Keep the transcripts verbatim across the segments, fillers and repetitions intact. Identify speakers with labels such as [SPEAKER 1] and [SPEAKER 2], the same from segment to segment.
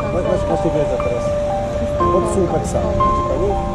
[SPEAKER 1] Weź właśnie wiedzę teraz. Pod słupek sam. Widzi pani?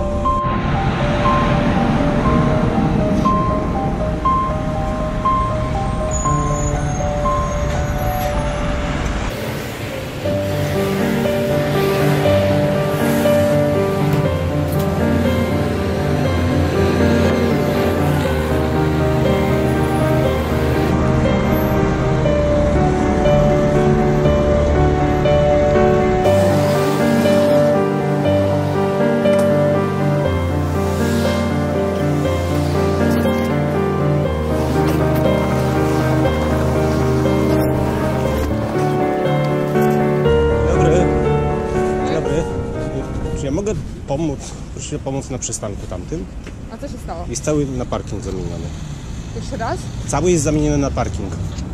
[SPEAKER 1] Ja mogę pomóc, proszę pomóc na przystanku tamtym.
[SPEAKER 2] A co się stało?
[SPEAKER 1] Jest cały na parking zamieniony.
[SPEAKER 2] Jeszcze raz?
[SPEAKER 1] Cały jest zamieniony na parking.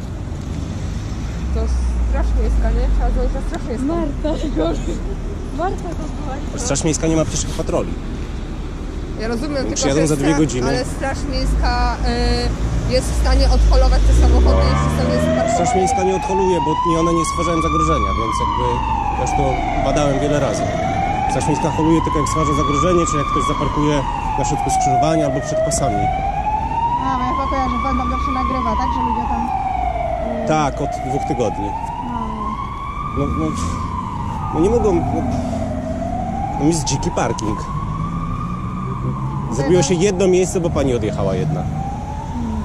[SPEAKER 2] To strasznie jest, nie? Trzeba zrobić, że strasznie jest.
[SPEAKER 3] Marta, gorzej. Marta to była.
[SPEAKER 1] Straż Miejska nie ma przecież patroli.
[SPEAKER 2] Ja rozumiem, tylko
[SPEAKER 1] Przyjadą
[SPEAKER 2] że
[SPEAKER 1] za dwie godziny.
[SPEAKER 2] Ale Straż Miejska y, jest w stanie odholować te samochody, jeśli są niesparkowane.
[SPEAKER 1] Straż Miejska nie odholuje, bo nie one nie stwarzają zagrożenia, więc jakby ja już to badałem wiele razy. Straż Miejska holuje tylko jak stwarza zagrożenie, czy jak ktoś zaparkuje na środku skrzyżowania albo przed pasami.
[SPEAKER 3] A, bo ja pokoję, że pan tam zawsze nagrywa, tak? Że ludzie tam... Yy...
[SPEAKER 1] Tak, od dwóch tygodni.
[SPEAKER 3] No.
[SPEAKER 1] No, no, no nie mogą... No, no jest dziki parking. Zrobiło się jedno miejsce, bo pani odjechała jedna.
[SPEAKER 3] Hmm.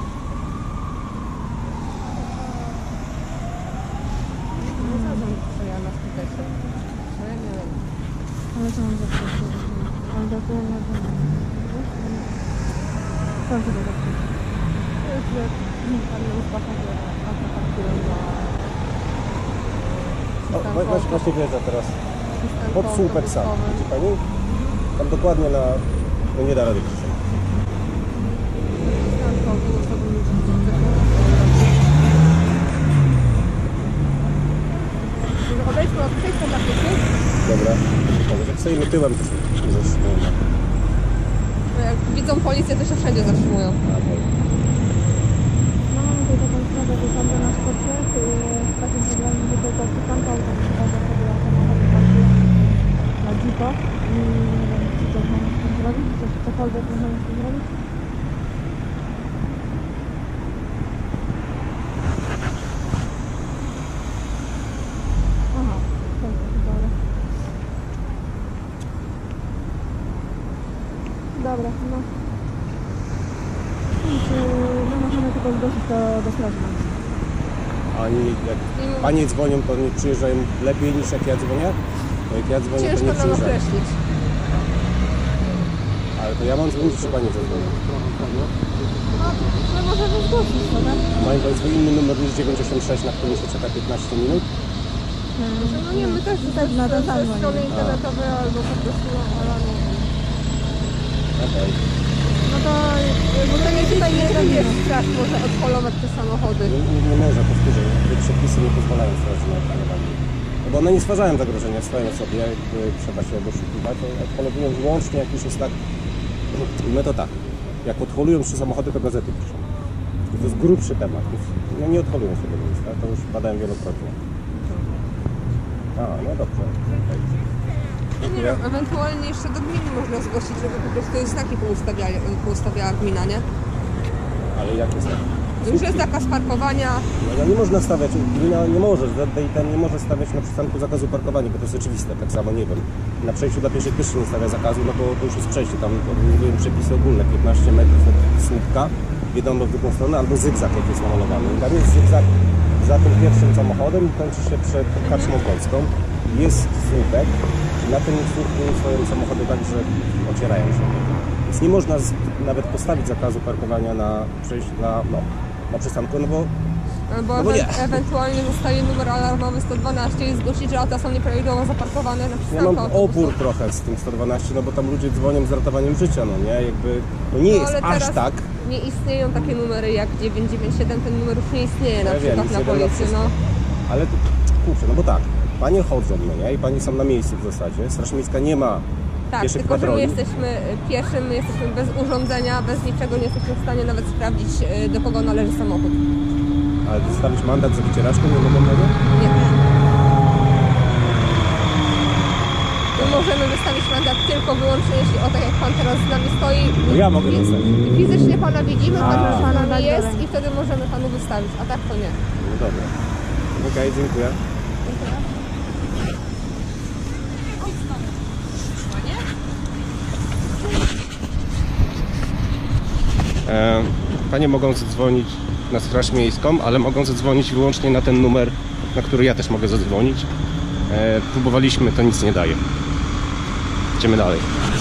[SPEAKER 3] Ale co mam zapisać? Ale brakuje na to. Co się to zapisać? To jest, że nikt tam nie usłysza, że parkują na...
[SPEAKER 1] Weź właśnie wiedzę teraz. Pod słupek sam. Widzi pani? Tam dokładnie na... No nie da rady pisać.
[SPEAKER 2] Odejdźmy od tej strony na pięknie.
[SPEAKER 1] Dobra. Jak stoimy tyłem, to się nie zatrzymujemy.
[SPEAKER 2] Jak widzą policję, to się wszędzie zatrzymują.
[SPEAKER 1] Okay.
[SPEAKER 3] No mamy tutaj taką sprawę, że tam do nas podszedł, z takim problemem, że tylko przystanką, tam chyba zachodziła samochody parkuje na dziko i nie wiem, czy coś mamy z tym zrobić, czy coś, cokolwiek możemy z tym zrobić. Aha, dobra. Dobra, no. Więc, no możemy tylko zgłosić to do straży.
[SPEAKER 1] A oni, jak panie dzwonią, to nie przyjeżdżają lepiej niż jak ja dzwonię? Bo jak ja dzwonię, to
[SPEAKER 2] Ciężko
[SPEAKER 1] nie
[SPEAKER 2] nam
[SPEAKER 1] przyjeżdżają.
[SPEAKER 2] określić.
[SPEAKER 1] Ale to ja mam dzwonić, czy pani zadzwoni?
[SPEAKER 3] No, no możemy zgłosić, no tak?
[SPEAKER 1] Mają państwo inny numer niż dziewięć osiem sześć, na którym się czeka piętnaście minut?
[SPEAKER 2] No nie, my też
[SPEAKER 3] Tak, na ten sam
[SPEAKER 2] ze strony internetowej albo po prostu na alanie.
[SPEAKER 1] Okej.
[SPEAKER 3] No to...
[SPEAKER 2] Bo to nie tutaj nie jest straż, może odholować te samochody.
[SPEAKER 1] Nie, nie, nie może, powtórzę, te przepisy nie pozwalają straży na odholowanie. No bo one nie stwarzają zagrożenia swoją osobie, jakby trzeba się doszukiwać, to odholowują wyłącznie jak już jest tak... I my to tak, jak odholują trzy samochody, to gazety piszą. I to jest grubszy temat, więc no nie odholują się tego miejsca, to już badałem wielokrotnie. A, no dobrze.
[SPEAKER 2] Nie wiem, ewentualnie jeszcze do gminy można zgłosić, żeby po prostu znaki poustawiała gmina, nie?
[SPEAKER 1] Ale jak jest tak?
[SPEAKER 2] Już jest zakaz parkowania.
[SPEAKER 1] No, no nie można stawiać, gmina nie może, Z D I ten nie może stawiać na przystanku zakazu parkowania, bo to jest oczywiste, tak samo nie wiem. Na przejściu dla pieszych też się nie stawia zakazu, no bo to już jest przejście, tam obowiązują przepisy ogólne, piętnaście metrów od słupka w jedną lub drugą stronę, albo zygzak jak jest namalowany. Tam jest zygzak za tym pierwszym samochodem i kończy się przed karczmą polską. Jest słupek i na tym słupku stoją samochody tak, że ocierają się. Więc nie można z, nawet postawić zakazu parkowania na przejściu, na, no, na przystanku, no bo,
[SPEAKER 2] Bo,
[SPEAKER 1] no bo nie.
[SPEAKER 2] ewentualnie zostaje numer alarmowy sto dwanaście i zgłosić, że auta są nieprawidłowo zaparkowane na
[SPEAKER 1] ja
[SPEAKER 2] przystanku
[SPEAKER 1] mam
[SPEAKER 2] autobusu.
[SPEAKER 1] opór trochę z tym sto dwanaście, no bo tam ludzie dzwonią z ratowaniem życia, no nie, jakby, no nie
[SPEAKER 2] No,
[SPEAKER 1] jest
[SPEAKER 2] ale
[SPEAKER 1] aż
[SPEAKER 2] teraz
[SPEAKER 1] tak.
[SPEAKER 2] nie istnieją takie numery jak dziewięć dziewięć siedem, ten numer już nie istnieje na
[SPEAKER 1] Ja wiem,
[SPEAKER 2] przykład
[SPEAKER 1] nic
[SPEAKER 2] na
[SPEAKER 1] nie da na
[SPEAKER 2] policji,
[SPEAKER 1] wszystko.
[SPEAKER 2] no.
[SPEAKER 1] Ale to, kurczę, no bo tak, panie chodzą, no nie, i panie są na miejscu w zasadzie, Straż Miejska nie ma
[SPEAKER 2] Tak,
[SPEAKER 1] pieszych
[SPEAKER 2] tylko że my
[SPEAKER 1] patroli.
[SPEAKER 2] jesteśmy pieszym, my jesteśmy bez urządzenia, bez niczego, nie jesteśmy w stanie nawet sprawdzić, do kogo należy samochód.
[SPEAKER 1] Ale wystawić mandat za wycieraczką nie mogą tego?
[SPEAKER 2] Nie. tylko wyłącznie, jeśli o tak jak pan teraz z nami stoi.
[SPEAKER 1] No ja mogę
[SPEAKER 2] fiz-
[SPEAKER 1] dostać.
[SPEAKER 2] Fizycznie pana widzimy, pan
[SPEAKER 1] A.
[SPEAKER 2] już z
[SPEAKER 3] Panu
[SPEAKER 2] nami
[SPEAKER 3] dać
[SPEAKER 2] jest
[SPEAKER 3] dalej.
[SPEAKER 2] i wtedy możemy panu wystawić, a tak to nie.
[SPEAKER 1] No dobra. Okej, dziękuję. E, Panie mogą zadzwonić na Straż Miejską, ale mogą zadzwonić wyłącznie na ten numer, na który ja też mogę zadzwonić. E, próbowaliśmy, to nic nie daje. Idziemy dalej.